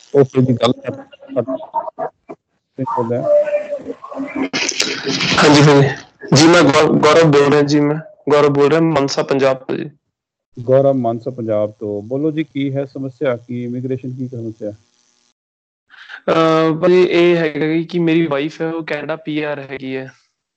Okay ਜੀ, ਗੱਲ ਬੋਲਿਆ। ਹਾਂਜੀ ਹਾਂਜੀ ਜੀ, ਮੈਂ ਗੌਰਵ ਬੋਲ ਰਿਹਾ ਜੀ। ਮੈਂ ਗੌਰਵ ਬੋਲ ਰਿਹਾ ਮਾਨਸਾ ਪੰਜਾਬ ਤੋਂ ਜੀ। ਗੌਰਵ ਮਾਨਸਾ ਪੰਜਾਬ ਤੋਂ। ਬੋਲੋ ਜੀ, ਕੀ ਹੈ ਸਮੱਸਿਆ? ਕੀ ਇਮੀਗ੍ਰੇਸ਼ਨ ਕੀ ਸਮੱਸਿਆ? ਭਾਜੀ ਇਹ ਹੈਗਾ ਕਿ ਮੇਰੀ ਵਾਈਫ ਹੈ, ਉਹ ਕੈਨੇਡਾ PR ਹੈਗੀ ਹੈ।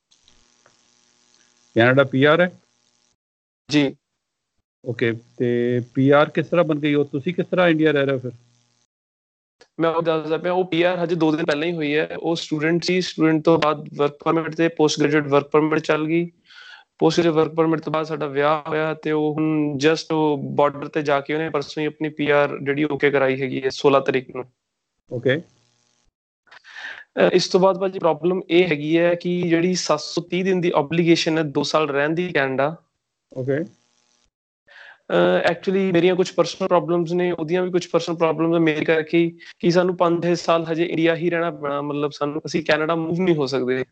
ਕੈਨੇਡਾ PR ਹੈ ਜੀ। ਓਕੇ, ਤੇ PR ਕਿਸ ਤਰ੍ਹਾਂ ਬਣ ਗਈ? ਉਹ ਤੁਸੀਂ ਕਿਸ ਤਰ੍ਹਾਂ ਇੰਡੀਆ ਰਹਿ ਰਹੇ ਹੋ ਫਿਰ? ਮੈਂ ਉਹ ਦੱਸਦਾ ਪਿਆ, ਉਹ PR ਹਜੇ 2 ਦਿਨ ਪਹਿਲਾਂ ਹੀ ਹੋਈ ਹੈ। ਉਹ ਸਟੂਡੈਂਟ ਸੀ, ਸਟੂਡੈਂਟ ਤੋਂ ਬਾਅਦ ਵਰਕ ਪਰਮਿਟ ਤੇ ਪੋਸਟ ਗ੍ਰੈਜੂਏਟ ਵਰਕ ਪਰਮਿਟ ਚੱਲ ਗਈ। ਪੋਸਟ ਗ੍ਰੈਜੂਏਟ ਵਰਕ ਪਰਮਿਟ ਤੋਂ ਬਾਅਦ ਸਾਡਾ ਵਿਆਹ ਹੋਇਆ, ਤੇ ਉਹ ਹੁਣ ਜਸਟ ਉਹ ਬਾਰਡਰ ਤੇ ਜਾ ਕੇ ਉਹਨੇ ਪਰਸੋਂ ਹੀ ਆਪਣੀ PR ਜਿਹੜੀ ਓਕੇ ਕਰਾਈ ਹੈਗੀ ਹੈ 16 ਤਰੀਕ ਨੂੰ। ਓਕੇ। ਇਸ ਤੋਂ ਬਾਅਦ ਭਾਜੀ ਪ੍ਰੋਬਲਮ ਇਹ ਹੈਗੀ ਹੈ ਕਿ ਜਿਹੜੀ 730 ਦਿਨ ਦੀ ਓਬਲੀਗੇਸ਼ਨ ਹੈ 2 ਸਾਲ ਰਹਿਣ ਦੀ ਕੈਨੇਡਾ, ਓਕੇ। ਐਕਚੁਅਲੀ ਮੇਰੀਆਂ ਕੁਝ ਪਰਸਨਲ ਪ੍ਰੋਬਲਮਸ ਨੇ, ਉਹਦੀਆਂ ਵੀ ਕੁਝ ਪਰਸਨਲ ਪ੍ਰੋਬਲਮਸ ਮੇਰੇ ਕਰਕੇ ਕਿ ਸਾਨੂੰ 5-6 ਸਾਲ ਹਜੇ ਇੰਡੀਆ ਹੀ ਰਹਿਣਾ ਪੈਣਾ। ਮਤਲਬ ਸਾਨੂੰ, ਅਸੀਂ ਕੈਨੇਡਾ ਮੂਵ ਨਹੀਂ ਹੋ ਸਕਦੇ।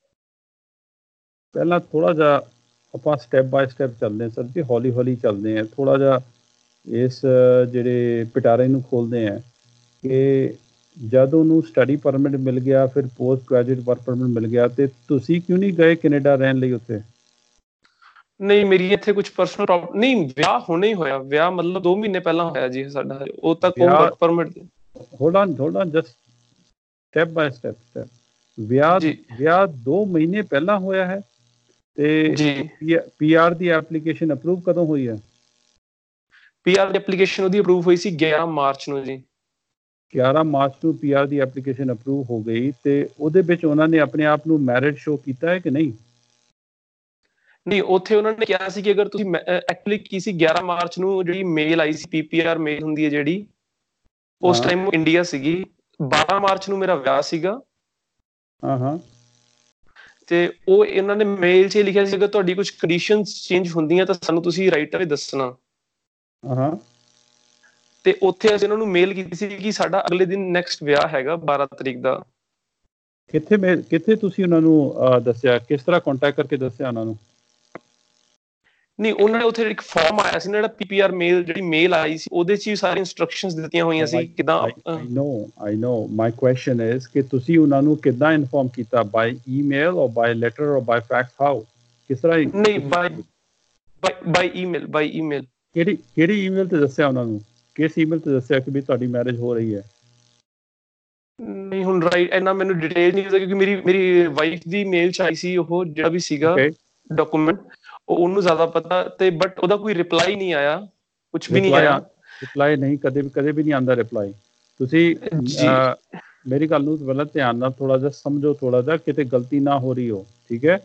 ਪਹਿਲਾਂ ਥੋੜ੍ਹਾ ਜਿਹਾ ਆਪਾਂ ਸਟੈਪ ਬਾਏ ਸਟੈਪ ਚੱਲਦੇ ਹਾਂ ਸਰ ਜੀ, ਹੌਲੀ ਹੌਲੀ ਚੱਲਦੇ ਹਾਂ। ਥੋੜ੍ਹਾ ਜਿਹਾ ਇਸ ਜਿਹੜੇ ਪਿਟਾਰੇ ਨੂੰ ਖੋਲ੍ਹਦੇ ਹਾਂ ਕਿ ਜਦ ਉਹਨੂੰ ਸਟੱਡੀ ਪਰਮਿਟ ਮਿਲ ਗਿਆ, ਫਿਰ ਪੋਸਟ ਗ੍ਰੈਜੂਏਟ ਵਰਕ ਪਰਮਿਟ ਮਿਲ ਗਿਆ, ਤੇ ਤੁਸੀਂ ਕਿਉਂ ਨਹੀਂ ਗਏ ਕੈਨੇਡਾ ਰਹਿਣ ਲਈ ਉੱਥੇ? ਨਹੀਂ, ਮੇਰੀ ਇੱਥੇ ਕੁਝ ਪਰਸਨਲ ਪ੍ਰੋਬਲਮ ਨਹੀਂ। ਵਿਆਹ ਹੁਣੇ ਹੀ ਹੋਇਆ, ਵਿਆਹ ਮਤਲਬ 2 ਮਹੀਨੇ ਪਹਿਲਾਂ ਹੋਇਆ ਜੀ ਸਾਡਾ। ਉਹ ਤੱਕ ਉਹ work permit. Hold on just step by step. ਵਿਆਹ 2 ਮਹੀਨੇ ਪਹਿਲਾਂ ਹੋਇਆ ਹੈ, ਤੇ ਜੀ PR ਦੀ ਐਪਲੀਕੇਸ਼ਨ ਅਪਰੂਵ ਕਦੋਂ ਹੋਈ ਹੈ? PR ਦੀ ਐਪਲੀਕੇਸ਼ਨ ਉਹਦੀ ਅਪਰੂਵ ਹੋਈ ਸੀ 11 ਮਾਰਚ ਨੂੰ ਜੀ। 11 ਮਾਰਚ ਨੂੰ PR ਦੀ ਐਪਲੀਕੇਸ਼ਨ ਅਪਰੂਵ ਹੋ ਗਈ, ਤੇ ਉਹਦੇ ਵਿੱਚ ਉਹਨਾਂ ਨੇ ਆਪਣੇ ਆਪ ਨੂੰ ਮੈਰਿਡ ਸ਼ੋ ਕੀਤਾ ਹੈ ਕਿ ਨਹੀਂ? ਨਹੀਂ, ਉੱਥੇ ਉਹਨਾਂ ਨੇ ਕਿਹਾ ਸੀ ਕਿ ਅਗਰ ਤੁਸੀਂ ਐਕਚੁਅਲੀ ਕੀ ਸੀ, 11 ਮਾਰਚ ਨੂੰ ਜਿਹੜੀ ਮੇਲ ਆਈ ਸੀ, PPR ਮੇਲ ਹੁੰਦੀ ਹੈ ਜਿਹੜੀ, ਉਸ ਟਾਈਮ ਉਹ ਇੰਡੀਆ ਸੀਗੀ। 12 ਮਾਰਚ ਨੂੰ ਮੇਰਾ ਵਿਆਹ ਸੀਗਾ। ਤੇ ਉਹ ਇਹਨਾਂ ਨੇ ਮੇਲ 'ਚ ਲਿਖਿਆ ਸੀ ਅਗਰ ਤੁਹਾਡੀ ਕੁਝ ਕੰਡੀਸ਼ਨਸ ਚੇਂਜ ਹੁੰਦੀਆਂ ਤਾਂ ਸਾਨੂੰ ਤੁਸੀਂ ਰਾਈਟ ਅਵੇ ਦੱਸਣਾ। ਤੇ ਉੱਥੇ ਅਸੀਂ ਉਹਨਾਂ ਨੂੰ ਮੇਲ ਕੀਤੀ ਸੀ ਕਿ ਸਾਡਾ ਅਗਲੇ ਦਿਨ ਨੈਕਸਟ ਵਿਆਹ ਹੈਗਾ 12 ਤਰੀਕ ਦਾ। ਕਿੱਥੇ ਤੁਸੀਂ ਉਹਨਾਂ ਨੂੰ ਦੱਸਿਆ? ਕਿਸ ਤਰ੍ਹਾਂ ਕੰਟੈਕਟ ਕਰਕੇ ਦੱਸਿਆ ਉਹਨਾਂ ਨੂੰ? ਨਹੀਂ, ਉਹਨਾਂ ਨੇ ਉੱਥੇ ਇੱਕ ਫਾਰਮ ਆਇਆ ਸੀ ਨਾ, ਜਿਹੜਾ PPR ਮੇਲ ਜਿਹੜੀ ਮੇਲ ਆਈ ਸੀ, ਉਹਦੇ 'ਚ ਹੀ ਸਾਰੀ ਇੰਸਟਰਕਸ਼ਨਸ ਦਿੱਤੀਆਂ ਹੋਈਆਂ ਸੀ ਕਿੱਦਾਂ। I know. My question is ਕਿ ਤੁਸੀਂ ਉਹਨਾਂ ਨੂੰ ਕਿੱਦਾਂ ਇਨਫੋਰਮ ਕੀਤਾ? ਬਾਈ ਈਮੇਲ ਔਰ ਬਾਈ ਲੈਟਰ ਔਰ ਬਾਈ ਫੈਕਸ? ਹਾਊ? ਕਿਸ ਤਰ੍ਹਾਂ? ਨਹੀਂ, ਬਾਈ ਈਮੇਲ। ਕਿਹੜੀ ਈਮੇਲ ਤੇ ਦੱਸਿਆ ਉਹਨਾਂ ਨੂੰ? ਕਿਸ ਈਮੇਲ ਤੇ ਦੱਸਿਆ ਕਿ ਵੀ ਤੁਹਾਡੀ ਮੈਰਿਜ ਹੋ ਰਹੀ ਹੈ? ਨਹੀਂ, ਹੁਣ ਰਾਈਟ ਇੰਨਾ ਮੈਨੂੰ ਡਿਟੇਲ ਨਹੀਂ ਪਤਾ, ਕਿਉਂਕਿ ਮੇਰੀ ਵਾਈਫ ਦੀ ਮੇਲ 'ਚ ਆਈ ਸੀ ਉਹ ਜਿਹੜਾ ਵੀ ਸੀਗਾ ਡਾਕੂਮੈਂਟ, ਉਹਨੂੰ ਜ਼ਿਆਦਾ ਪਤਾ। ਤੇ ਬਟ ਉਹਦਾ ਕੋਈ ਰਿਪਲਾਈ ਨਹੀਂ ਆਇਆ, ਕੁਝ ਵੀ ਨਹੀਂ ਆਇਆ। ਰਿਪਲਾਈ ਨਹੀਂ, ਕਦੇ ਵੀ ਨਹੀਂ ਆਉਂਦਾ ਰਿਪਲਾਈ। ਤੁਸੀਂ ਮੇਰੀ ਗੱਲ ਨੂੰ ਪਹਿਲਾਂ ਧਿਆਨ ਨਾਲ ਥੋੜ੍ਹਾ ਜਿਹਾ ਸਮਝੋ, ਥੋੜ੍ਹਾ ਜਿਹਾ ਕਿਤੇ ਗਲਤੀ ਨਾ ਹੋ ਰਹੀ ਹੋ, ਠੀਕ ਹੈ?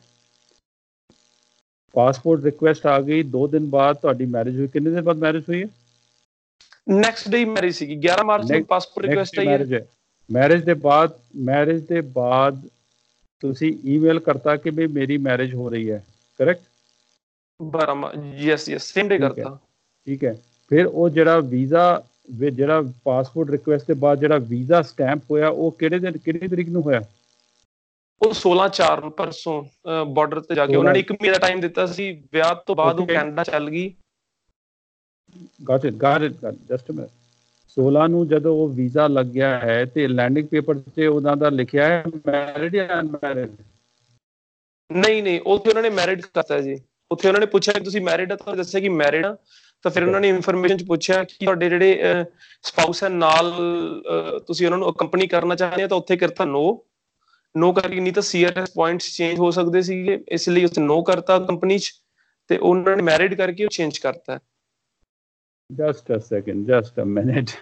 ਪਾਸਪੋਰਟ ਰਿਕੁਐਸਟ ਆ ਗਈ, 2 ਦਿਨ ਬਾਅਦ ਤੁਹਾਡੀ ਮੈਰਿਜ ਹੋਈ। ਕਿੰਨੇ ਦਿਨ ਬਾਅਦ ਮੈਰਿਜ ਹੋਈ ਹੈ? ਨੈਕਸਟ ਡੇ ਮੈਰਿਜ ਸੀਗੀ, 11 ਮਾਰਚ ਨੂੰ ਪਾਸਪੋਰਟ ਰਿਕੁਐਸਟ ਆਈ ਹੈ। ਮੈਰਿਜ ਦੇ ਬਾਅਦ ਤੁਸੀਂ ਈਮੇਲ ਕਰਤਾ ਕਿ ਵੀ ਮੇਰੀ ਮੈਰਿਜ ਹੋ ਰਹੀ ਹੈ, ਕਰੈਕਟ? ਯੈਸ ਸੇਮ ਡੇ ਕਰਤਾ। ਠੀਕ ਹੈ। ਫਿਰ ਉਹ ਜਿਹੜਾ ਵੀਜ਼ਾ, ਜਿਹੜਾ ਪਾਸਪੋਰਟ ਰਿਕੁਐਸਟ ਦੇ ਬਾਅਦ ਜਿਹੜਾ ਵੀਜ਼ਾ ਸਟੈਂਪ ਹੋਇਆ, ਉਹ ਕਿਹੜੀ ਤਰੀਕ ਨੂੰ ਹੋਇਆ? ਉਹ 16/4 ਨੂੰ, ਪਰਸੋਂ ਬਾਰਡਰ ਤੇ ਜਾ ਕੇ। ਉਹਨਾਂ ਨੇ 1 ਮਹੀਨੇ ਦਾ ਟਾਈਮ ਦਿੱਤਾ ਸੀ, ਵਿਆਹ ਤੋਂ ਬਾਅਦ ਉਹ ਕੈਨੇਡਾ ਚੱਲ ਗਈ। Got it. Just a minute. 16 ਨੂੰ ਜਦੋਂ ਉਹ ਵੀਜ਼ਾ ਲੱਗ ਗਿਆ ਹੈ, ਤੇ ਲੈਂਡਿੰਗ ਪੇਪਰ 'ਤੇ ਉਹਨਾਂ ਦਾ ਲਿਖਿਆ ਹੈ ਮੈਰਿਡ ਜਾਂ ਅਨਮੈਰਿਡ? ਨਹੀਂ, ਉੱਥੇ ਉਹਨਾਂ ਨੇ ਮੈਰਿਡ ਕਰਤਾ ਜੀ। ਉੱਥੇ ਉਹਨਾਂ ਨੇ ਪੁੱਛਿਆ ਕਿ ਤੁਸੀਂ ਮੈਰਿਡ ਆ, ਤਾਂ ਦੱਸਿਆ ਕਿ ਮੈਰਿਡ ਆ। ਤਾਂ ਫਿਰ ਉਹਨਾਂ ਨੇ ਇਨਫੋਰਮੇਸ਼ਨ 'ਚ ਪੁੱਛਿਆ ਕਿ ਤੁਹਾਡੇ ਜਿਹੜੇ ਸਪਾਊਸ ਹੈ ਨਾਲ, ਤੁਸੀਂ ਉਹਨਾਂ ਨੂੰ ਅਕੰਪਨੀ ਕਰਨਾ ਚਾਹੁੰਦੇ ਹੋ, ਤਾਂ ਉੱਥੇ ਕਰਤਾ ਨੋ ਕਰਕੇ। ਨਹੀਂ ਤਾਂ CRS ਪੁਆਇੰਟਸ ਚੇਂਜ ਹੋ ਸਕਦੇ ਸੀਗੇ, ਇਸ ਲਈ ਉੱਥੇ ਨੋ ਕਰਤਾ ਕੰਪਨੀ 'ਚ, ਤੇ ਉਹਨਾਂ ਨੇ ਮੈਰਿਡ ਕਰਕੇ ਉਹ ਚੇਂਜ ਕਰਤਾ। Just a second, just a minute.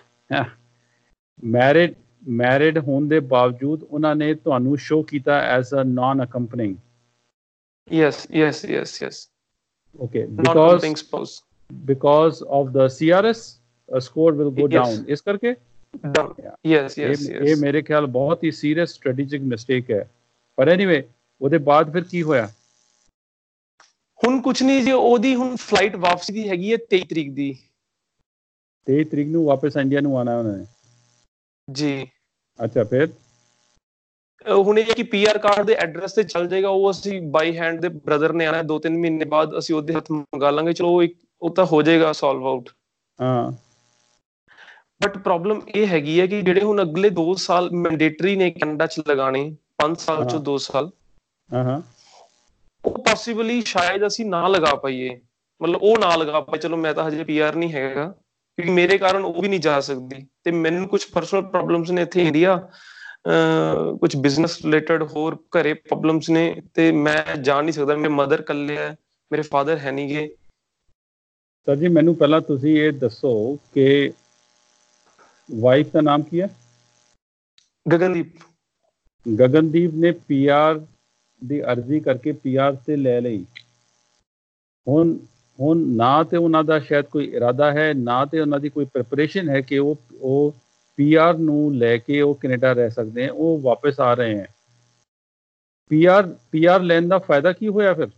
Married ਹੋਣ ਦੇ ਬਾਵਜੂਦ ਉਹਨਾਂ ਨੇ ਤੁਹਾਨੂੰ ਸ਼ੋ ਕੀਤਾ as a non accompanying? Yes. Okay, because of the CRS score will go down, ਇਸ ਕਰਕੇ? Yes. ਇਹ ਮੇਰੇ ਖਿਆਲ ਬਹੁਤ ਹੀ ਸੀਰੀਅਸ ਸਟ੍ਰੈਟੇਜਿਕ ਮਿਸਟੇਕ ਹੈ। ਪਰ ਐਨੀਵੇ, ਉਹਦੇ ਬਾਅਦ ਫਿਰ ਕੀ ਹੋਇਆ? ਹੁਣ ਕੁਝ ਨਹੀਂ ਜੀ, ਉਹਦੀ ਹੁਣ ਫਲਾਈਟ ਵਾਪਸੀ ਦੀ ਹੈਗੀ ਹੈ 23 ਤਰੀਕ ਦੀ। 23 ਤਰੀਕ ਨੂੰ ਵਾਪਸ ਇੰਡੀਆ ਨੂੰ ਆਉਣਾ ਉਹਨਾਂ ਨੇ ਜੀ। ਅੱਛਾ, ਫਿਰ ਹੁਣ ਇਹ ਕਿ PR ਕਾਰਡ ਦੇ ਐਡਰੈਸ ਤੇ ਚੱਲ ਜਾਏਗਾ। ਉਹ ਅਸੀਂ ਬਾਈ ਹੈਂਡ ਦੇ ਬ੍ਰਦਰ ਨੇ ਆਣਾ 2-3 ਮਹੀਨੇ ਬਾਅਦ, ਅਸੀਂ ਉਹਦੇ ਹੱਥ ਮੰਗਾ ਲਾਂਗੇ। ਚਲੋ ਉਹ ਤਾਂ ਹੋ ਜਾਏਗਾ ਸੋਲਵ ਆਊਟ। ਬਟ ਪ੍ਰੋਬਲਮ ਇਹ ਹੈਗੀ ਹੈ ਕਿ ਜਿਹੜੇ ਹੁਣ ਅਗਲੇ 2 ਸਾਲ ਮੈਂਡੇਟਰੀ ਨੇ ਕੈਨੇਡਾ 'ਚ ਲਗਾਣੇ, 5 ਸਾਲ 'ਚੋਂ 2 ਸਾਲ, ਉਹ ਪੋਸੀਬਲੀ ਸ਼ਾਇਦ ਅਸੀਂ ਨਾ ਲਗਾ ਪਾਈਏ, ਮਤਲਬ ਉਹ ਨਾ ਲਗਾ ਪਾਏ। ਚਲੋ ਮੈਂ ਤਾਂ ਹਜੇ PR ਨਹੀਂ ਹੈਗਾ, ਕਿਉਂਕਿ ਮੇਰੇ ਕਾਰਨ ਉਹ ਵੀ ਨਹੀਂ ਜਾ ਸਕਦੀ, ਤੇ ਮੈਨੂੰ ਕੁਝ ਪਰਸਨਲ ਪ੍ਰੋਬਲਮਸ ਨੇ ਇੱਥੇ ਇੰਡੀਆ, ਕੁਝ ਬਿਜ਼ਨਸ ਰਿਲੇਟਡ ਹੋਰ ਘਰੇ ਪ੍ਰੋਬਲਮਸ ਨੇ, ਤੇ ਮੈਂ ਜਾ ਨਹੀਂ ਸਕਦਾ। ਮੇਰੇ ਮਦਰ ਇਕੱਲੇ ਹੈ, ਮੇਰੇ ਫਾਦਰ ਹੈ ਨਹੀਂ ਗੇ। ਸਰ ਜੀ ਮੈਨੂੰ ਪਹਿਲਾਂ ਤੁਸੀਂ ਇਹ ਦੱਸੋ ਕਿ ਵਾਈਫ ਦਾ ਨਾਮ ਕੀ ਹੈ? ਗਗਨਦੀਪ। ਗਗਨਦੀਪ ਨੇ PR ਦੀ ਅਰਜ਼ੀ ਕਰਕੇ PR ਤੇ ਲੈ ਲਈ। ਹੁਣ ਨਾ ਤੇ ਉਹਨਾਂ ਦਾ ਸ਼ਾਇਦ ਕੋਈ ਇਰਾਦਾ ਹੈ, ਨਾ ਤੇ ਉਹਨਾਂ ਦੀ ਕੋਈ ਪ੍ਰੈਪਰੇਸ਼ਨ ਹੈ ਕਿ ਉਹ PR ਨੂੰ ਲੈ ਕੇ ਉਹ ਕੈਨੇਡਾ ਰਹਿ ਸਕਦੇ हैं। ਉਹ ਵਾਪਸ ਆ ਰਹੇ हैं। PR ਲੈਣ ਦਾ ਫਾਇਦਾ ਕੀ ਹੋਇਆ ਫਿਰ?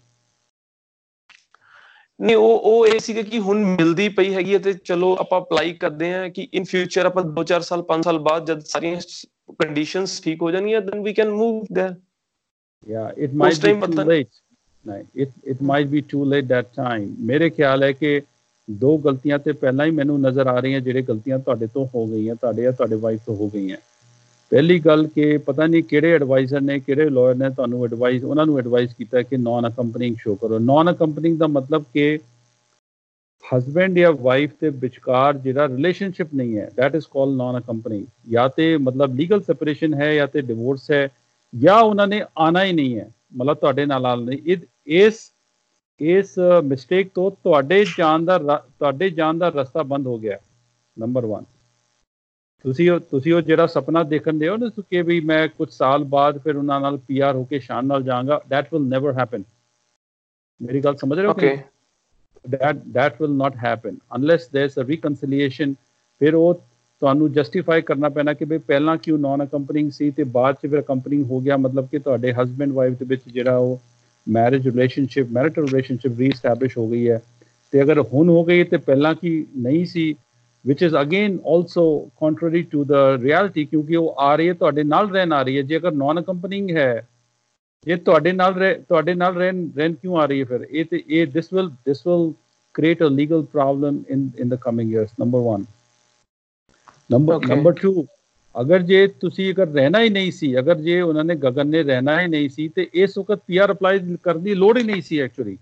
ਨਹੀਂ, ਉਹ ਇਹ ਸੀਗਾ ਕਿ ਹੁਣ ਮਿਲਦੀ ਪਈ ਹੈਗੀ ਹੈ ਤੇ ਚਲੋ ਆਪਾਂ ਅਪਲਾਈ ਕਰਦੇ ਹਾਂ ਕਿ ਇਨ ਫਿਊਚਰ ਆਪਾਂ 2-4 ਸਾਲ 5 ਸਾਲ ਬਾਅਦ ਜਦ ਸਾਰੀਆਂ ਕੰਡੀਸ਼ਨਸ ਠੀਕ ਹੋ ਜਾਣਗੀਆਂ then we can move there. Yeah, it might be too late. नहीं, it might be too late that time. ਮੇਰੇ ਖਿਆਲ ਹੈ ਕਿ 2 ਗਲਤੀਆਂ ਤੇ ਪਹਿਲਾਂ ਹੀ ਮੈਨੂੰ ਨਜ਼ਰ ਆ ਰਹੀਆਂ, ਜਿਹੜੇ ਗਲਤੀਆਂ ਤੁਹਾਡੇ ਤੋਂ ਹੋ ਗਈਆਂ, ਤੁਹਾਡੇ ਜਾਂ ਤੁਹਾਡੇ ਵਾਈਫ ਤੋਂ ਹੋ ਗਈਆਂ। ਪਹਿਲੀ ਗੱਲ ਕਿ ਪਤਾ ਨਹੀਂ ਕਿਹੜੇ ਐਡਵਾਈਜ਼ਰ ਨੇ, ਕਿਹੜੇ ਲਾਇਰ ਨੇ ਤੁਹਾਨੂੰ ਉਹਨਾਂ ਨੂੰ ਐਡਵਾਈਜ਼ ਕੀਤਾ ਕਿ ਨਾਨ ਅਕੰਪਨਿੰਗ ਸ਼ੋ ਕਰੋ। ਨਾਨ ਅਕੰਪਨਿੰਗ ਦਾ ਮਤਲਬ ਕਿ ਹਸਬੈਂਡ ਜਾਂ ਵਾਈਫ ਦੇ ਵਿਚਕਾਰ ਜਿਹੜਾ ਰਿਲੇਸ਼ਨਸ਼ਿਪ ਨਹੀਂ ਹੈ, that is called non accompanying. ਜਾਂ ਤੇ ਮਤਲਬ ਲੀਗਲ ਸੈਪਰੇਸ਼ਨ ਹੈ, ਜਾਂ ਤੇ ਡਿਵੋਰਸ ਹੈ, ਜਾਂ ਉਹਨਾਂ ਨੇ ਆਉਣਾ ਹੀ ਨਹੀਂ ਹੈ, ਮਤਲਬ ਤੁਹਾਡੇ ਨਾਲ ਨਹੀਂ। ਇਸ ਮਿਸਟੇਕ ਤੋਂ ਤੁਹਾਡੇ ਜਾਣ ਦਾ ਰਸਤਾ ਬੰਦ ਹੋ ਗਿਆ। ਨੰਬਰ 1, ਤੁਸੀਂ ਉਹ ਜਿਹੜਾ ਸੁਪਨਾ ਦੇਖਣ ਦੇ ਹੋ ਨਾ ਕਿ ਵੀ ਮੈਂ ਕੁਝ ਸਾਲ ਬਾਅਦ ਫਿਰ ਉਹਨਾਂ ਨਾਲ PR ਹੋ ਕੇ ਸ਼ਾਨ ਨਾਲ ਜਾਵਾਂਗਾ, that will never happen। ਮੇਰੀ ਗੱਲ ਸਮਝ ਰਹੇ ਹੋ ਕਿ that will not happen unless there's a reconciliation। ਫਿਰ ਉਹ ਤੁਹਾਨੂੰ ਜਸਟੀਫਾਈ ਕਰਨਾ ਪੈਣਾ ਕਿ ਵੀ ਪਹਿਲਾਂ ਕਿਉਂ ਨਾਨ ਅਕੰਪਨਿੰਗ ਸੀ ਤੇ ਬਾਅਦ 'ਚ ਫਿਰ ਅਕੰਪਨਿੰਗ ਹੋ ਗਿਆ, ਮਤਲਬ ਕਿ ਤੁਹਾਡੇ ਹਸਬੈਂਡ ਵਾਈਫ ਦੇ ਵਿੱਚ ਜਿਹੜਾ ਉਹ ਮੈਰਿਟਲ ਰਿਲੇਸ਼ਨਸ਼ਿਪ ਰੀਸਟੈਬਲਿਸ਼ ਹੋ ਗਈ ਹੈ। ਤੇ ਅਗਰ ਹੁਣ ਹੋ ਗਈ ਤੇ ਪਹਿਲਾਂ ਕੀ ਨਹੀਂ ਸੀ, which is again also contrary to the reality, ਕਿਉਂਕਿ ਉਹ ਆ ਰਹੀ ਹੈ ਤੁਹਾਡੇ ਨਾਲ ਰਹਿਣ ਆ ਰਹੀ ਹੈ। ਜੇ ਅਗਰ ਨਾਨ ਅਕੰਪਨਿੰਗ ਹੈ, ਇਹ ਤੁਹਾਡੇ ਨਾਲ ਰਹਿਣ ਕਿਉਂ ਆ ਰਹੀ ਹੈ ਫਿਰ? ਇਹ ਤੇ ਇਹ this will create a legal problem in the coming years, number 1। Number 2, ਅਗਰ ਰਹਿਣਾ ਹੀ ਨਹੀਂ ਸੀ, ਅਗਰ ਜੇ ਉਹਨਾਂ ਨੇ ਗਗਨ ਨੇ ਰਹਿਣਾ ਹੀ ਨਹੀਂ ਸੀ ਤੇ ਇਸ ਵਕਤ PR ਅਪਲਾਈ ਕਰਨ ਦੀ ਲੋੜ ਹੀ ਨਹੀਂ ਸੀ। ਐਕਚੁਅਲੀ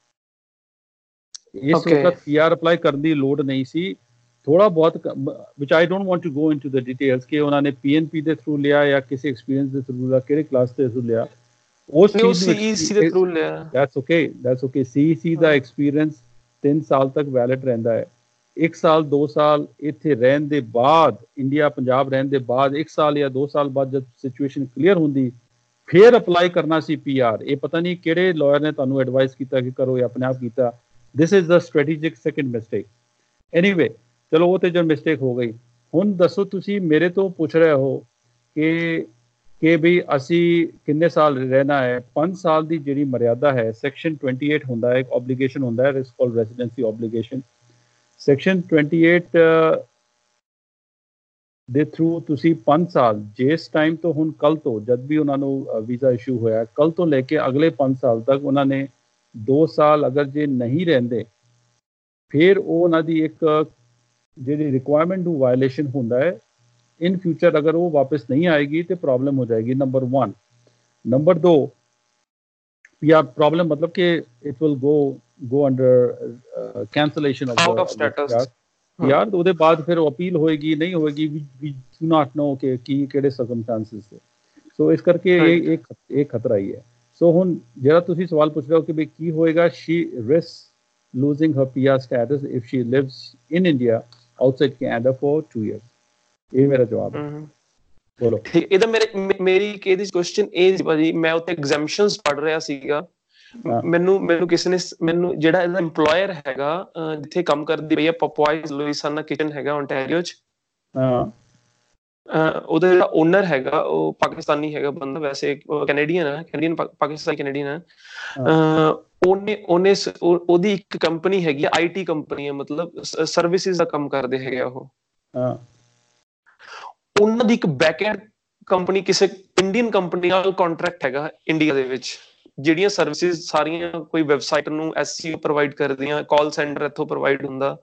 ਇਸ ਵਕਤ PR ਅਪਲਾਈ ਕਰਨ ਦੀ ਲੋੜ ਨਹੀਂ ਸੀ। ਥੋੜਾ ਬਹੁਤ which I don't want to go into the details ਕਿ ਉਹਨਾਂ ਨੇ PNP ਦੇ ਥਰੂ ਲਿਆ ਜਾਂ ਕਿਸੇ ਐਕਸਪੀਰੀਅੰਸ ਦੇ ਥਰੂ ਲਿਆ, ਕਿਹੜੇ ਕਲਾਸ ਦੇ ਥਰੂ ਲਿਆ, ਉਸ ਚੀਜ਼ ਨੂੰ CEC ਦੇ ਥਰੂ ਲਿਆ। that's okay CEC the experience 3 ਸਾਲ ਤੱਕ ਵੈਲਿਡ ਰਹਿੰਦਾ ਹੈ। 1 ਸਾਲ 2 ਸਾਲ ਇੱਥੇ ਰਹਿਣ ਦੇ ਬਾਅਦ, ਇੰਡੀਆ ਪੰਜਾਬ ਰਹਿਣ ਦੇ ਬਾਅਦ 1 ਸਾਲ ਜਾਂ 2 ਸਾਲ ਬਾਅਦ ਜਦ ਸਿਚੁਏਸ਼ਨ ਕਲੀਅਰ ਹੁੰਦੀ ਫਿਰ ਅਪਲਾਈ ਕਰਨਾ ਸੀ PR। ਇਹ ਪਤਾ ਨਹੀਂ ਕਿਹੜੇ ਲਾਇਰ ਨੇ ਤੁਹਾਨੂੰ ਐਡਵਾਈਸ ਕੀਤਾ ਕਿ ਕਰੋ ਜਾਂ ਆਪਣੇ ਆਪ ਕੀਤਾ। This is the strategic second mistake. Anyway ਚਲੋ ਉਹ ਤੇ ਜੋ ਮਿਸਟੇਕ ਹੋ ਗਈ। ਹੁਣ ਦੱਸੋ ਤੁਸੀਂ ਮੇਰੇ ਤੋਂ ਪੁੱਛ ਰਹੇ ਹੋ ਕਿ ਵੀ ਅਸੀਂ ਕਿੰਨੇ ਸਾਲ ਰਹਿਣਾ ਹੈ। 5 ਸਾਲ ਦੀ ਜਿਹੜੀ ਮਰਿਆਦਾ ਹੈ, ਸੈਕਸ਼ਨ 28 ਹੁੰਦਾ ਹੈ, ਇੱਕ ਓਬਲੀਗੇਸ਼ਨ ਹੁੰਦਾ ਹੈ, it's called residency obligation. Section 28 ਦੇ ਥਰੂ ਤੁਸੀਂ 5 ਸਾਲ, ਜਿਸ ਟਾਈਮ ਤੋਂ ਹੁਣ ਕੱਲ ਤੋਂ ਜਦ ਵੀ ਉਹਨਾਂ ਨੂੰ ਵੀਜ਼ਾ ਇਸ਼ੂ ਹੋਇਆ, ਕੱਲ ਤੋਂ ਲੈ ਕੇ ਅਗਲੇ 5 ਸਾਲ ਤੱਕ ਉਹਨਾਂ ਨੇ 2 ਸਾਲ ਅਗਰ ਜੇ ਨਹੀਂ ਰਹਿੰਦੇ ਫਿਰ ਉਹ ਉਹਨਾਂ ਦੀ ਇੱਕ ਜਿਹੜੀ ਰਿਕੁਆਇਰਮੈਂਟ ਨੂੰ ਵਾਇਲੇਸ਼ਨ ਹੁੰਦਾ ਹੈ। ਇਨ ਫਿਊਚਰ ਅਗਰ ਉਹ ਵਾਪਸ ਨਹੀਂ ਆਏਗੀ ਤੇ ਪ੍ਰੋਬਲਮ ਹੋ ਜਾਏਗੀ, ਨੰਬਰ 1। ਨੰਬਰ 2, PR ਪ੍ਰੋਬਲਮ ਮਤਲਬ ਕਿ it will go under cancellation of the status PR। ਉਹਦੇ ਬਾਅਦ ਫਿਰ ਅਪੀਲ ਹੋਏਗੀ ਨਹੀਂ ਹੋਏਗੀ, we do not know ਕਿ ਕਿਹੜੇ ਸਰਕਮਸਟੈਂਸਸ ਤੇ। ਸੋ ਇਸ ਕਰਕੇ ਇਹ ਖਤਰਾ ਹੀ ਹੈ। ਸੋ ਹੁਣ ਜਿਹੜਾ ਤੁਸੀਂ ਸਵਾਲ ਪੁੱਛ ਰਹੇ ਹੋ ਕਿ ਵੀ ਕੀ ਹੋਏਗਾ, she risks losing her PR status if she lives in India outside Canada for 2 years। ਇਹ ਮੇਰਾ ਜਵਾਬ ਹੈ। ਬੋਲੋ। ਇਹਦਾ ਮੇਰੀ ਇਹਦੀ ਕੁਐਸਚਨ ਇਹ ਸੀ ਭਾਜੀ, ਮੈਂ ਉੱਥੇ ਐਗਜ਼ੈਂਪਸ਼ਨਸ ਪੜ੍ਹ ਰਿਹਾ ਸੀਗਾ। ਮੈਨੂੰ ਕਿਸੇ ਨੇ ਜਿਹੜਾ ਇਹਦਾ EMPLOYER ਹੈਗਾ ਜਿੱਥੇ ਕੰਮ ਕਰਦੀ ਪਈ ਹੈ, ਪਪੂਆਈ ਲੁਈਸਾਨਾ ਕਿਚਨ ਹੈਗਾ ਓਨਟਾਰੀਓ 'ਚ। ਉਹਦਾ ਜਿਹੜਾ ਓਨਰ ਹੈਗਾ ਉਹ ਪਾਕਿਸਤਾਨੀ ਹੈਗਾ ਬੰਦਾ, ਵੈਸੇ ਕੈਨੇਡੀਅਨ ਹੈ, ਪਾਕਿਸਤਾਨੀ ਕੈਨੇਡੀਅਨ ਹੈ। ਉਹਦੀ ਇੱਕ ਕੰਪਨੀ ਹੈਗੀ, IT ਕੰਪਨੀ ਹੈ, ਮਤਲਬ ਸਰਵਿਸਿਜ਼ ਦਾ ਕੰਮ ਕਰਦੇ ਹੈਗੇ ਉਹ। ਉਹਨਾਂ ਦੀ ਇੱਕ ਬੈਕਐਂਡ ਕੰਪਨੀ ਕਿਸੇ ਇੰਡੀਅਨ ਕੰਪਨੀ ਨਾਲ ਕੰਟਰੈਕਟ ਹੈਗਾ ਇੰਡੀਆ ਦੇ ਵਿੱਚ, ਜਿਹੜੀਆਂ ਸਰਵਿਸਿਜ਼ ਸਾਰੀਆਂ ਕੋਈ ਵੈਬਸਾਈਟ ਨੂੰ SEO ਪ੍ਰੋਵਾਈਡ ਕਰਦੀਆਂ, ਕਾਲ ਸੈਂਟਰ ਇੱਥੋਂ ਪ੍ਰੋਵਾਈਡ ਹੁੰਦਾ,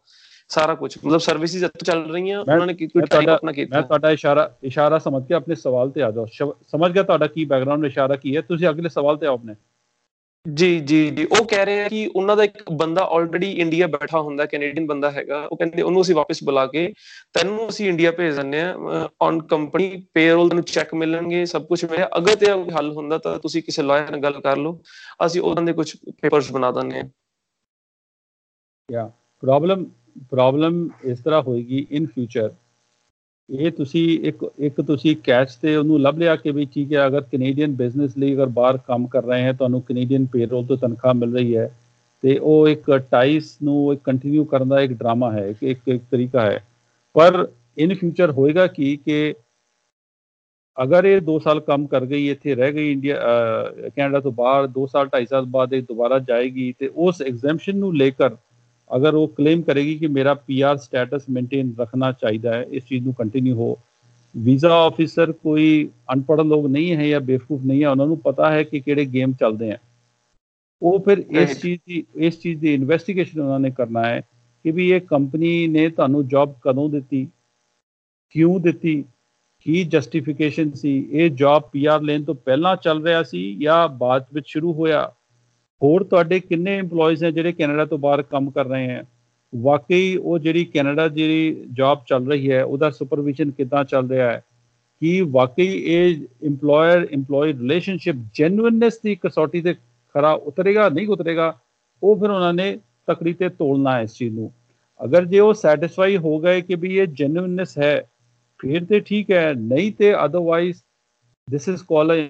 ਸਾਰਾ ਕੁਝ ਮਤਲਬ ਸਰਵਿਸਿਜ਼ ਇੱਥੇ ਚੱਲ ਰਹੀਆਂ, ਉਹਨਾਂ ਨੇ ਕੋਈ ਟਾਈਪ ਆਪਣਾ ਕੀਤਾ। ਮੈਂ ਤੁਹਾਡਾ ਇਸ਼ਾਰਾ ਸਮਝ ਕੇ ਆਪਣੇ ਸਵਾਲ ਤੇ ਆ ਜਾਓ। ਸਮਝ ਗਿਆ ਤੁਹਾਡਾ ਕੀ ਬੈਕਗ੍ਰਾਉਂਡ ਇਸ਼ਾਰਾ ਕੀ ਹੈ, ਤੁਸੀਂ ਅਗਲੇ ਸਵਾਲ ਤੇ ਆਓ ਆਪਣੇ। ਜੀ ਉਹ ਕਹਿ ਰਹੇ ਆ ਕਿ ਉਹਨਾਂ ਦਾ ਇੱਕ ਬੰਦਾ ਆਲਰੇਡੀ ਇੰਡੀਆ ਬੈਠਾ ਹੁੰਦਾ, ਕੈਨੇਡੀਅਨ ਬੰਦਾ ਹੈਗਾ, ਉਹ ਕਹਿੰਦੇ ਉਹਨੂੰ ਅਸੀਂ ਵਾਪਸ ਬੁਲਾ ਕੇ ਤੈਨੂੰ ਅਸੀਂ ਇੰਡੀਆ ਭੇਜ ਦਿੰਦੇ ਆ ਔਨ ਕੰਪਨੀ ਪੇਰੋਲ, ਤੈਨੂੰ ਚੈੱਕ ਮਿਲਣਗੇ, ਸਭ ਕੁਝ ਮਿਲਿਆ। ਅਗਰ ਤੇ ਹੱਲ ਹੁੰਦਾ ਤਾਂ ਤੁਸੀਂ ਕਿਸੇ ਲਾਇਰ ਨਾਲ ਗੱਲ ਕਰ ਲਓ, ਅਸੀਂ ਉਹਨਾਂ ਦੇ ਕੁਝ ਪੇਪਰਸ ਬਣਾ ਦਿੰਦੇ ਆ। ਯਾ ਪ੍ਰੋਬਲਮ ਇਸ ਤਰ੍ਹਾਂ ਹੋਏਗੀ ਇਨ ਫਿਊਚਰ, ਇਹ ਤੁਸੀਂ ਇੱਕ ਤੁਸੀਂ ਕੈਚ ਤੇ ਉਹਨੂੰ ਲੱਭ ਲਿਆ ਕਿ ਵੀ ਠੀਕ ਹੈ, ਅਗਰ ਕੈਨੇਡੀਅਨ ਬਿਜ਼ਨਸ ਲਈ ਅਗਰ ਬਾਹਰ ਕੰਮ ਕਰ ਰਹੇ ਹੈ, ਤੁਹਾਨੂੰ ਕੈਨੇਡੀਅਨ ਪੇਰੋਲ ਤੋਂ ਤਨਖਾਹ ਮਿਲ ਰਹੀ ਹੈ, ਤੇ ਉਹ ਇੱਕ ਟਾਈਸ ਨੂੰ ਕੰਟੀਨਿਊ ਕਰਨ ਦਾ ਇੱਕ ਡਰਾਮਾ ਹੈ, ਇੱਕ ਤਰੀਕਾ ਹੈ। ਪਰ ਇਨ ਫਿਊਚਰ ਹੋਏਗਾ ਕਿ ਅਗਰ ਇਹ 2 ਸਾਲ ਕੰਮ ਕਰ ਗਈ, ਇੱਥੇ ਰਹਿ ਗਈ ਇੰਡੀਆ ਕੈਨੇਡਾ ਤੋਂ ਬਾਹਰ, 2 ਸਾਲ 2.5 ਸਾਲ ਬਾਅਦ ਇਹ ਦੁਬਾਰਾ ਜਾਏਗੀ, ਤੇ ਉਸ ਐਗਜ਼ੈਂਪਸ਼ਨ ਨੂੰ ਲੇਕਰ अगर वो क्लेम करेगी कि मेरा PR स्टेटस मेंटेन रखना चाहिए है, इस चीज़ को कंटिन्यू हो। वीज़ा ऑफिसर कोई अनपढ़ लोग नहीं है या बेवकूफ़ नहीं है, उन्होंने पता है कि किहड़े गेम चलते हैं। वो फिर इस चीज़ की इन्वेस्टिगेशन उन्होंने करना है कि भी ये कंपनी ने तुहानू जॉब कदों दी, क्यों दी, की जस्टिफिकेशन सी, ये जॉब PR लेने तो पहला चल रहा सी या बाद में शुरू होया। ਹੋਰ ਤੁਹਾਡੇ ਕਿੰਨੇ EMPLOYEES ਹੈ ਜਿਹੜੇ ਕੈਨੇਡਾ ਤੋਂ ਬਾਹਰ ਕੰਮ ਕਰ ਰਹੇ ਹੈ, ਵਾਕਈ ਉਹ ਜਿਹੜੀ ਕੈਨੇਡਾ ਜਿਹੜੀ ਜੌਬ ਚੱਲ ਰਹੀ ਹੈ ਉਹਦਾ ਸੁਪਰਵਿਜ਼ਨ ਕਿੱਦਾਂ ਚੱਲ ਰਿਹਾ ਹੈ, ਕਿ ਵਾਕਈ ਇਹ EMPLOYER ਰਿਲੇਸ਼ਨਸ਼ਿਪ ਜੈਨੂਇਨਨੈਸ ਦੀ ਕਸੌਟੀ ਤੇ ਖਰਾ ਉਤਰੇਗਾ ਨਹੀਂ ਉਤਰੇਗਾ, ਉਹ ਫਿਰ ਉਹਨਾਂ ਨੇ ਤਕੜੀ ਤੇ ਤੋਲਣਾ ਹੈ ਇਸ ਚੀਜ਼ ਨੂੰ। ਅਗਰ ਜੇ ਉਹ ਸੈਟਿਸਫਾਈ ਹੋ ਗਏ ਕਿ ਵੀ ਇਹ ਜੈਨੂਇਨਨੈਸ ਹੈ, ਫਿਰ ਤੇ ਠੀਕ ਹੈ, ਨਹੀਂ ਤੇ otherwise this is call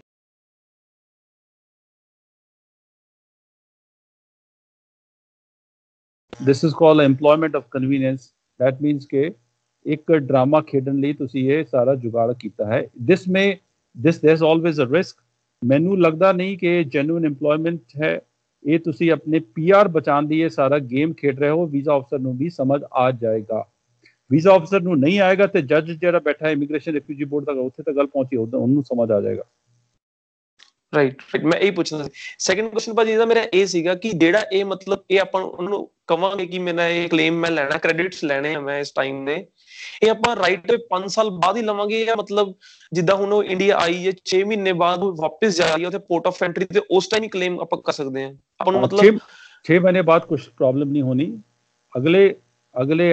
this is called employment of convenience. That means के एक ड्रामा खेडन ਲਈ ਤੁਸੀਂ ਇਹ ਸਾਰਾ ਜੁਗਾੜ ਕੀਤਾ ਹੈ। This there is always a risk. ਮੈਨੂੰ ਲੱਗਦਾ ਨਹੀਂ ਕਿ ਜੈਨੂਇਨ EMPLOYमेंट ਹੈ, ਇਹ ਤੁਸੀਂ ਆਪਣੇ PR ਬਚਾਉਣ ਦੀ ਇਹ ਸਾਰਾ ਗੇਮ ਖੇਡ ਰਹੇ ਹੋ। ਵੀਜ਼ਾ ਅਫਸਰ ਨੂੰ ਵੀ ਸਮਝ ਆ ਜਾਏਗਾ, ਵੀਜ਼ਾ ਅਫਸਰ ਨੂੰ ਨਹੀਂ ਆਏਗਾ ਤੇ ਜੱਜ ਜਿਹੜਾ ਬੈਠਾ ਹੈ ਇਮੀਗ੍ਰੇਸ਼ਨ ਰਿਫਿਊਜੀ ਬੋਰਡ ਤੱਕ, ਉੱਥੇ ਤੱਕ ਗੱਲ ਪਹੁੰਚੀ, ਉਹਨੂੰ ਸਮਝ ਆ ਜਾਏਗਾ। ਰਾਈਟ ਮੈਂ ਇਹ ਪੁੱਛਣਾ ਸੀ। ਸੈਕੰਡ ਕੁਐਸਚਨ ਭਾਜੀ ਇਹਦਾ ਮੇਰਾ ਇਹ ਸੀਗਾ ਕਿ ਜਿਹੜਾ ਇਹ ਮਤਲਬ ਇਹ ਆਪਾਂ ਉਹਨਾਂ ਨੂੰ ਕਵਾਂਗੇ ਕਿ ਮੇਰਾ ਇਹ ਕਲੇਮ ਮੈਂ ਲੈਣਾ, ਕ੍ਰੈਡਿਟਸ ਲੈਣੇ ਆ ਮੈਂ ਇਸ ਟਾਈਮ ਦੇ, ਇਹ ਆਪਾਂ ਰਾਈਟ 5 ਸਾਲ ਬਾਅਦ ਹੀ ਲਵਾਂਗੇ, ਜਾਂ ਮਤਲਬ ਜਿੱਦਾਂ ਹੁਣ ਉਹ ਇੰਡੀਆ ਆਈ ਹੈ 6 ਮਹੀਨੇ ਬਾਅਦ ਉਹ ਵਾਪਸ ਜਾ ਰਹੀ ਹੈ ਉੱਥੇ ਪੋਰਟ ਆਫ ਐਂਟਰੀ ਤੇ, ਉਸ ਟਾਈਮ ਹੀ ਕਲੇਮ ਆਪਾਂ ਕਰ ਸਕਦੇ ਹਾਂ ਆਪਾਂ ਨੂੰ? ਮਤਲਬ 6 ਮਹੀਨੇ ਬਾਅਦ ਕੁਝ ਪ੍ਰੋਬਲਮ ਨਹੀਂ ਹੋਣੀ। ਅਗਲੇ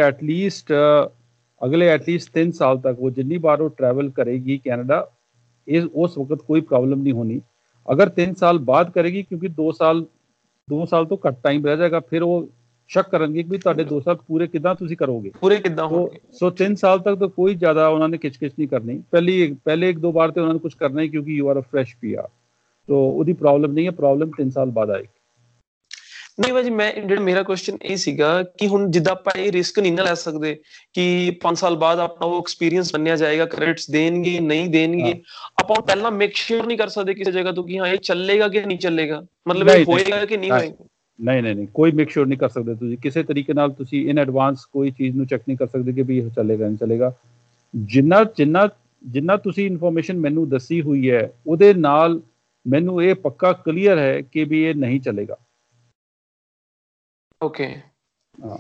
ਐਟਲੀਸਟ 3 ਸਾਲ ਤੱਕ ਉਹ ਜਿੰਨੀ ਬਾਰ ਉਹ ट्रैवल करेगी कनाडा, उस वक्त कोई प्रॉब्लम नहीं होनी। अगर 3 साल बाद करेगी, क्योंकि 2 साल तो घट टाइम रह जाएगा, फिर वो शक करेंगे कि तुहाडे 2 साल पूरे किदां तुसीं करोगे, पूरे किदां होंगे। सो 3 साल तक तो कोई ज़्यादा उन्होंने खिचखिच नहीं करनी। पहले 1-2 बार तो उन्होंने कुछ करना ही, क्योंकि you are a fresh PR, तो ਉਹਦੀ प्रॉब्लम नहीं है, प्रॉब्लम 3 साल बाद आएगी। ਨਹੀਂ ਭਾਜੀ ਮੈਂ ਜਿਹੜਾ ਮੇਰਾ ਕੁਐਸਚਨ ਇਹ ਸੀਗਾ ਕਿ ਹੁਣ ਜਿੱਦਾਂ ਆਪਾਂ ਇਹ ਰਿਸਕ ਨਹੀਂ ਨਾ ਲੈ ਸਕਦੇ ਕਿ 5 ਸਾਲ ਬਾਅਦ ਆਪਣਾ ਉਹ ਐਕਸਪੀਰੀਅੰਸ ਬਣਿਆ ਜਾਏਗਾ, ਕ੍ਰੈਡਿਟਸ ਦੇਣਗੇ ਨਹੀਂ ਦੇਣਗੇ, ਆਪਾਂ ਪਹਿਲਾਂ ਮੇਕ ਸ਼ੋਰ ਨਹੀਂ ਕਰ ਸਕਦੇ ਕਿਸੇ ਜਗ੍ਹਾ ਤੋਂ ਕਿ ਹਾਂ ਇਹ ਚੱਲੇਗਾ ਕਿ ਨਹੀਂ ਚੱਲੇਗਾ, ਮਤਲਬ ਇਹ ਹੋਏਗਾ ਕਿ ਨਹੀਂ ਹੋਏਗਾ? ਨਹੀਂ ਕੋਈ ਮੇਕ ਸ਼ੋਰ ਨਹੀਂ ਕਰ ਸਕਦੇ ਤੁਸੀਂ ਕਿਸੇ ਤਰੀਕੇ ਨਾਲ। ਤੁਸੀਂ ਇਨ ਐਡਵਾਂਸ ਕੋਈ ਚੀਜ਼ ਨੂੰ ਚੈੱਕ ਨਹੀਂ ਕਰ ਸਕਦੇ ਕਿ ਵੀ ਇਹ ਚੱਲੇਗਾ ਨਹੀਂ ਚੱਲੇਗਾ। ਜਿੰਨਾ ਤੁਸੀਂ ਇਨਫੋਰਮੇਸ਼ਨ ਮੈਨੂੰ ਦੱਸੀ ਹੋਈ ਹੈ ਉਹਦੇ ਨਾਲ ਮੈਨੂੰ ਇਹ ਪੱਕਾ ਕਲੀਅਰ ਹੈ ਕਿ ਵੀ ਇਹ ਨਹੀਂ ਚੱਲੇਗਾ। ओके हाँ,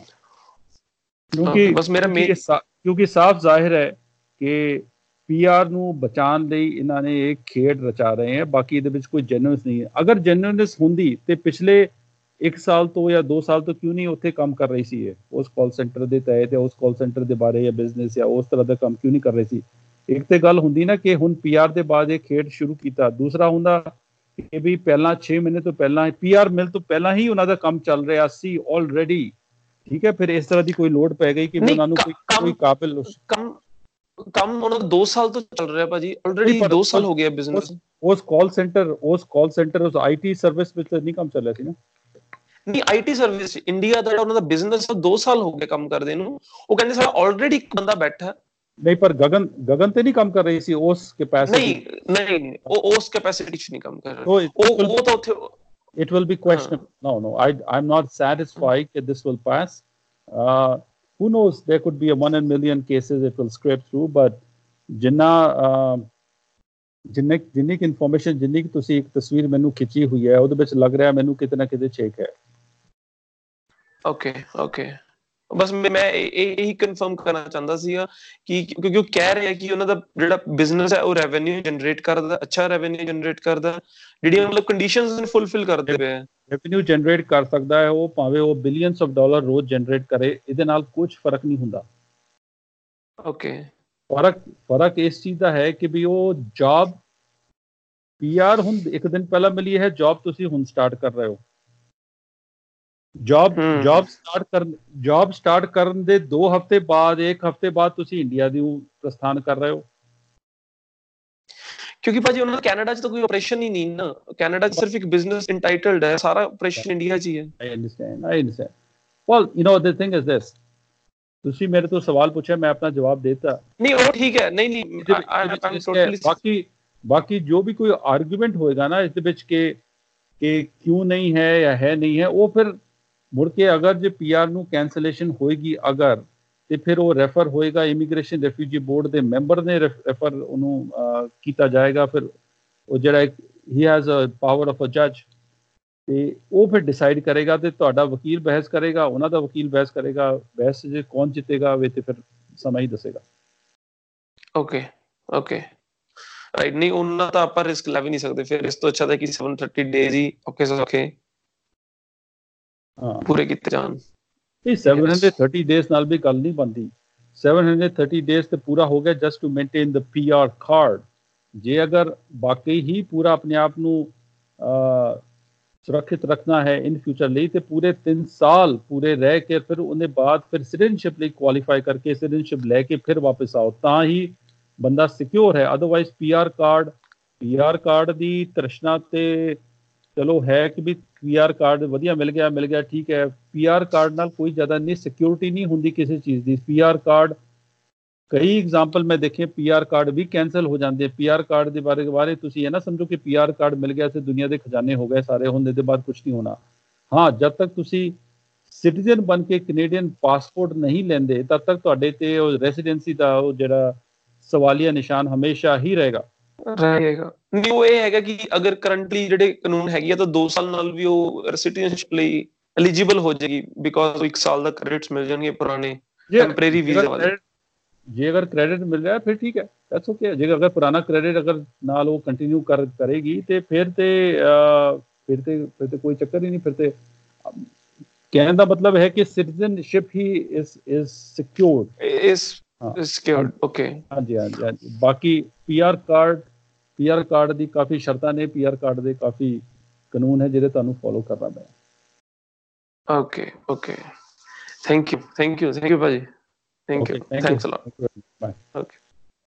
क्योंकि साफ जाहिर है कि PR ਨੂੰ ਬਚਾਉਣ ਲਈ ਇਹਨਾਂ ਨੇ ਇੱਕ ਖੇਡ ਰਚਾ ਰਹੇ ਹੈ, ਬਾਕੀ ਇਹਦੇ ਵਿੱਚ ਕੋਈ ਜੈਨੂਇਨਸ ਨਹੀਂ ਹੈ। ਅਗਰ ਜੈਨੂਇਨਸ ਹੁੰਦੀ ਤੇ ਪਿਛਲੇ 1 ਸਾਲ ਤੋਂ ਜਾਂ 2 ਸਾਲ ਤੋਂ ਕਿਉਂ ਨਹੀਂ ਉੱਥੇ ਕੰਮ ਕਰ ਰਹੀ ਸੀ, ਉਸ ਕਾਲ ਸੈਂਟਰ ਦੇ ਤਹਿਤ ਜਾਂ ਉਸ ਕਾਲ ਸੈਂਟਰ ਦੇ ਬਾਰੇ ਜਾਂ ਬਿਜ਼ਨਸ ਜਾਂ ਉਸ ਤਰ੍ਹਾਂ ਦਾ ਕੰਮ ਕਿਉਂ ਨਹੀਂ ਕਰ ਰਹੀ ਸੀ? ਇੱਕ ਤੇ ਗੱਲ ਹੁੰਦੀ ਨਾ ਕਿ ਹੁਣ PR ਦੇ ਬਾਅਦ ਇਹ ਖੇਡ ਸ਼ੁਰੂ ਕੀਤਾ, ਦੂਸਰਾ ਹੁੰਦਾ ਕਿ ਵੀ ਪਹਿਲਾਂ 6 ਮਹੀਨੇ ਤੋਂ ਪਹਿਲਾਂ PR ਮਿਲ ਤੋਂ ਪਹਿਲਾਂ ਹੀ ਉਹਨਾਂ ਦਾ ਕੰਮ ਚੱਲ ਰਿਹਾ ਸੀ ਆਲਰੇਡੀ, ਠੀਕ ਹੈ। ਫਿਰ ਇਸ ਤਰ੍ਹਾਂ ਦੀ ਕੋਈ ਲੋੜ ਪੈ ਗਈ ਕਿ ਉਹਨਾਂ ਨੂੰ ਕੋਈ ਕਾਬਿਲ ਕੰਮ ਉਹਨਾਂ ਦਾ 2 ਸਾਲ ਤੋਂ ਚੱਲ ਰਿਹਾ ਭਾਜੀ, ਆਲਰੇਡੀ 2 ਸਾਲ ਹੋ ਗਿਆ ਬਿਜ਼ਨਸ। ਉਸ ਕਾਲ ਸੈਂਟਰ ਉਸ IT ਸਰਵਿਸ ਵਿੱਚ ਨਹੀਂ ਕੰਮ ਚੱਲ ਰਿਹਾ ਸੀ ਨਾ? ਨਹੀਂ, IT ਸਰਵਿਸ ਇੰਡੀਆ ਦਾ ਜਿਹੜਾ ਉਹਨਾਂ ਦਾ ਬਿਜ਼ਨਸ 2 ਸਾਲ ਹੋ ਗਏ ਕੰਮ ਕਰਦੇ ਨੂੰ, ਉਹ ਕਹਿੰਦੇ ਸਾਡਾ ਆਲਰੇਡੀ ਇੱਕ ਬੰਦਾ ਬੈਠਾ। ਨਹੀਂ, ਪਰ ਗਗਨ ਤੇ ਨਹੀਂ ਕੰਮ ਕਰ ਰਹੀ ਸੀ ਉਸ ਕੈਪੈਸਿਟੀ। ਨਹੀਂ ਉਹ ਉਸ ਕੈਪੈਸਿਟੀ 'ਚ ਨਹੀਂ ਕੰਮ ਕਰ ਰਿਹਾ। ਉਹ ਤਾਂ ਉੱਥੇ it will be questionable. No, I'm not satisfied that this will pass. Who knows, there could be a 1 in million cases it will scrape through, but ਜਿੰਨੀ ਕਿ ਇਨਫੋਰਮੇਸ਼ਨ, ਜਿੰਨੀ ਕਿ ਤੁਸੀਂ ਇੱਕ ਤਸਵੀਰ ਮੈਨੂੰ ਖਿੱਚੀ ਹੋਈ ਹੈ ਉਹਦੇ ਵਿੱਚ ਲੱਗ ਰਿਹਾ ਮੈਨੂੰ ਕਿਤੇ ਨਾ ਕਿਤੇ ਛੇਕ ਹੈ। ਓਕੇ ਬਸ ਮੈਂ ਇਹੀ ਕਨਫਰਮ ਕਰਨਾ ਚਾਹੁੰਦਾ ਸੀਗਾ ਕਿ ਕਿਉਂਕਿ ਉਹ ਕਹਿ ਰਿਹਾ ਕਿ ਉਹਨਾਂ ਦਾ ਜਿਹੜਾ ਬਿਜ਼ਨਸ ਹੈ ਉਹ ਰੈਵਨਿਊ ਜਨਰੇਟ ਕਰਦਾ, ਅੱਛਾ ਰੈਵਨਿਊ ਜਨਰੇਟ ਕਰਦਾ, ਜਿਹੜੀਆਂ ਮਤਲਬ ਕੰਡੀਸ਼ਨਸ ਨੇ ਫੁੱਲਫਿਲ ਕਰਦੇ ਪਏ ਆ। ਰੈਵਨਿਊ ਜਨਰੇਟ ਕਰ ਸਕਦਾ ਹੈ ਉਹ, ਭਾਵੇਂ ਉਹ ਬਿਲੀਅਨਸ ਆਫ ਡਾਲਰ ਰੋਜ਼ ਜਨਰੇਟ ਕਰੇ, ਇਹਦੇ ਨਾਲ ਕੁਝ ਫਰਕ ਨਹੀਂ ਹੁੰਦਾ। ਓਕੇ, ਫਰਕ ਇਸ ਚੀਜ਼ ਦਾ ਹੈ ਕਿ ਵੀ ਉਹ ਜੌਬ ਪੀਆਰ ਹੁਣ ਇੱਕ ਦਿਨ ਪਹਿਲਾਂ ਮਿਲੀ ਹੈ, ਜੌਬ ਤੁਸੀਂ ਹੁਣ ਸਟਾਰਟ ਕਰ ਰਹੇ ਹੋ। ਜੌਬ ਸਟਾਰਟ ਕਰਨ ਦੇ 2 ਹਫ਼ਤੇ ਬਾਅਦ, 1 ਹਫ਼ਤੇ ਬਾਅਦ ਤੁਸੀਂ ਇੰਡੀਆ ਦੀ ਪ੍ਰਸਥਾਨ ਕਰ ਰਹੇ ਹੋ। ਕਿਉਂਕਿ ਭਾਜੀ ਉਹਨਾਂ ਦਾ ਕੈਨੇਡਾ 'ਚ ਤਾਂ ਕੋਈ ਆਪਰੇਸ਼ਨ ਹੀ ਨਹੀਂ ਨਾ, ਕੈਨੇਡਾ 'ਚ ਸਿਰਫ ਇੱਕ ਬਿਜ਼ਨਸ ਇੰਟਾਈਟਲਡ ਹੈ, ਸਾਰਾ ਆਪਰੇਸ਼ਨ ਇੰਡੀਆ 'ਚ ਹੀ ਹੈ। I understand. Well, the thing is this, ਤੁਸੀਂ ਮੇਰੇ ਤੋਂ ਸਵਾਲ ਪੁੱਛਿਆ, ਮੈਂ ਆਪਣਾ ਜਵਾਬ ਦੇਤਾ। ਨਹੀਂ ਉਹ ਠੀਕ ਹੈ, ਨਹੀਂ ਬਾਕੀ ਜੋ ਵੀ ਕੋਈ ਆਰਗੂਮੈਂਟ ਹੋਏਗਾ ਨਾ ਇਸ ਦੇ ਵਿੱਚ ਕਿ ਕਿਉਂ ਨਹੀਂ ਹੈ ਜਾਂ ਹੈ ਨਹੀਂ ਹੈ, ਉਹ ਫਿਰ ਮੁੜ ਕੇ ਅਗਰ ਜੇ ਪੀਆਰ ਨੂੰ ਕੈਂਸਲੇਸ਼ਨ ਹੋਏਗੀ ਅਗਰ, ਤੇ ਫਿਰ ਉਹ ਰੈਫਰ ਹੋਏਗਾ ਇਮੀਗ੍ਰੇਸ਼ਨ ਰੈਫਿਊਜੀ ਬੋਰਡ ਦੇ ਮੈਂਬਰ ਨੇ ਰੈਫਰ ਉਹਨੂੰ ਕੀਤਾ ਜਾਏਗਾ। ਫਿਰ ਉਹ ਜਿਹੜਾ ਹੀ has a power of a ਜੱਜ, ਤੇ ਉਹ ਫਿਰ ਡਿਸਾਈਡ ਕਰੇਗਾ, ਤੇ ਤੁਹਾਡਾ ਵਕੀਲ ਬਹਿਸ ਕਰੇਗਾ, ਉਹਨਾਂ ਦਾ ਵਕੀਲ ਬਹਿਸ ਕਰੇਗਾ, ਬਹਿਸ ਜੇ ਕੌਣ ਜਿੱਤੇਗਾ ਵੇ ਤੇ ਫਿਰ ਸਮਾਂ ਹੀ ਦੱਸੇਗਾ। ਓਕੇ ਰਾਈਟ, ਨਹੀਂ ਉਹਨਾਂ ਤਾਂ ਆਪਾਂ ਰਿਸਕ ਲੈ ਵੀ ਨਹੀਂ ਸਕਦੇ, ਫਿਰ ਇਸ ਤੋਂ ਅੱਛਾ ਤਾਂ ਕਿ 730 ਡੇਜ਼ ਹੀ ਔਖੇ ਸੌਖੇ ਪੂਰੇ ਕੀਤੇ ਜਾਣ। ਇਹ 730 ਡੇਜ਼ ਨਾਲ ਵੀ ਗੱਲ ਨਹੀਂ ਬਣਦੀ। 730 ਡੇਜ਼ ਤੇ ਪੂਰਾ ਹੋ ਗਿਆ just to maintain the PR card. ਜੇ ਅਗਰ ਵਾਕਈ ਹੀ ਪੂਰਾ ਆਪਣੇ ਆਪ ਨੂੰ ਸੁਰੱਖਿਅਤ ਰੱਖਣਾ ਹੈ ਇਨ ਫਿਊਚਰ ਲਈ, ਤੇ ਪੂਰੇ 3 ਸਾਲ ਪੂਰੇ ਰਹਿ ਕੇ ਫਿਰ ਉਹਦੇ ਬਾਅਦ ਫਿਰ ਸਿਟੀਜ਼ਨਸ਼ਿਪ ਲਈ ਕੁਆਲੀਫਾਈ ਕਰਕੇ ਸਿਟੀਜ਼ਨਸ਼ਿਪ ਲੈ ਕੇ ਫਿਰ ਵਾਪਸ ਆਓ, ਤਾਂ ਹੀ ਬੰਦਾ ਸਿਕਿਉਰ ਹੈ। ਅਦਰਵਾਈਜ਼ ਪੀਆਰ ਕਾਰਡ ਦੀ ਤ੍ਰਿਸ਼ਨਾ ਤੇ ਚਲੋ ਹੈ ਕਿ ਵੀ ਪੀਆਰ ਕਾਰਡ ਵਧੀਆ ਮਿਲ ਗਿਆ ਠੀਕ ਹੈ, ਪੀਆਰ ਕਾਰਡ ਨਾਲ ਕੋਈ ਜ਼ਿਆਦਾ ਨਹੀਂ ਸਿਕਿਉਰਿਟੀ ਨਹੀਂ ਹੁੰਦੀ ਕਿਸੇ ਚੀਜ਼ ਦੀ। ਪੀਆਰ ਕਾਰਡ ਕਈ ਐਗਜ਼ਾਮਪਲ ਮੈਂ ਦੇਖੇ, ਪੀਆਰ ਕਾਰਡ ਵੀ ਕੈਂਸਲ ਹੋ ਜਾਂਦੇ। ਪੀਆਰ ਕਾਰਡ ਦੇ ਬਾਰੇ ਤੁਸੀਂ ਇਹ ਨਾ ਸਮਝੋ ਕਿ ਪੀਆਰ ਕਾਰਡ ਮਿਲ ਗਿਆ ਤੇ ਦੁਨੀਆ ਦੇ ਖਜ਼ਾਨੇ ਹੋ ਗਏ ਸਾਰੇ, ਹੁਣ ਇਹਦੇ ਬਾਅਦ ਕੁਝ ਨਹੀਂ ਹੋਣਾ। ਹਾਂ, ਜਦ ਤੱਕ ਤੁਸੀਂ ਸਿਟੀਜ਼ਨ ਬਣ ਕੇ ਕੈਨੇਡੀਅਨ ਪਾਸਪੋਰਟ ਨਹੀਂ ਲੈਂਦੇ ਤਦ ਤੱਕ ਤੁਹਾਡੇ ਤੇ ਉਹ ਰੈਜ਼ੀਡੈਂਸੀ ਦਾ ਉਹ ਜਿਹੜਾ ਸਵਾਲੀਆ ਨਿਸ਼ਾਨ ਹਮੇਸ਼ਾ ਹੀ ਰਹੇਗਾ। ਨਹੀਂ ਉਹ ਇਹ ਹੈਗਾ ਕਿ ਅਗਰ ਕਰੰਟਲੀ ਜਿਹੜੇ ਕਾਨੂੰਨ ਹੈਗੀ ਆ ਤਾਂ 2 ਸਾਲ ਨਾਲ ਵੀ ਉਹ ਸਿਟੀਜ਼ਨਸ਼ਿਪ ਲਈ ਐਲੀਜੀਬਲ ਹੋ ਜਾਏਗੀ, ਬਿਕੋਜ਼ 1 ਸਾਲ ਦਾ ਕ੍ਰੈਡਿਟਸ ਮਿਲ ਜਾਣਗੇ ਪੁਰਾਣੇ ਟੈਂਪਰੇਰੀ ਵੀਜ਼ਾ ਵਾਲੇ। ਜੇ ਅਗਰ ਕ੍ਰੈਡਿਟ ਮਿਲ ਰਿਹਾ ਫਿਰ ਠੀਕ ਹੈ, ਦੈਟਸ ਓਕੇ। ਜੇ ਅਗਰ ਪੁਰਾਣਾ ਕ੍ਰੈਡਿਟ ਅਗਰ ਨਾਲ ਉਹ ਕੰਟੀਨਿਊ ਕਰੇਗੀ ਤੇ ਫਿਰ ਤੇ ਕੋਈ ਚੱਕਰ ਹੀ ਨਹੀਂ। ਫਿਰ ਤੇ ਕਹਿਣ ਦਾ ਮਤਲਬ ਹੈ ਕਿ ਸਿਟੀਜ਼ਨਸ਼ਿਪ ਹੀ ਇਜ਼ ਸਿਕਿਉਰਡ। ਓਕੇ, ਹਾਂਜੀ। ਬਾਕੀ ਪੀਆਰ ਕਾਰਡ ਦੀ ਕਾਫੀ ਸ਼ਰਤਾਂ ਨੇ, ਪੀਆਰ ਕਾਰਡ ਦੇ ਕਾਫੀ ਕਾਨੂੰਨ ਹੈ ਜਿਹੜੇ ਤੁਹਾਨੂੰ ਫੋਲੋ ਕਰਨਾ ਪੈਣਾ। ਓਕੇ ਥੈਂਕ ਯੂ ਭਾਜੀ, thank you, thanks a lot. Bye. Okay.